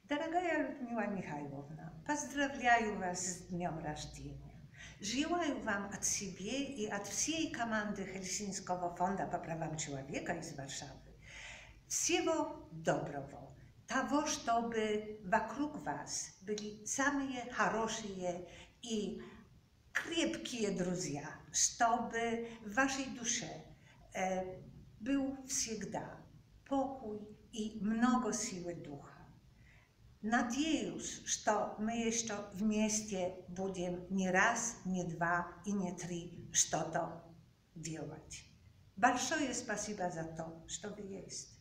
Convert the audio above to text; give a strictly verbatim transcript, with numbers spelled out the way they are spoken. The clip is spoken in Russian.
Дорогая Людмила Михайловна, поздравляю вас с днем рождения. Желаю вам от себя и от всей команды Хельсинского фонда по правам человека из Варшавы всего доброго, того, чтобы вокруг вас были самые хорошие и крепкие друзья, чтобы в вашей душе э, был всегда покой и много силы духа. Надеюсь, что мы еще вместе будем не раз, не два и не три что-то делать. Большое спасибо за то, что вы есть.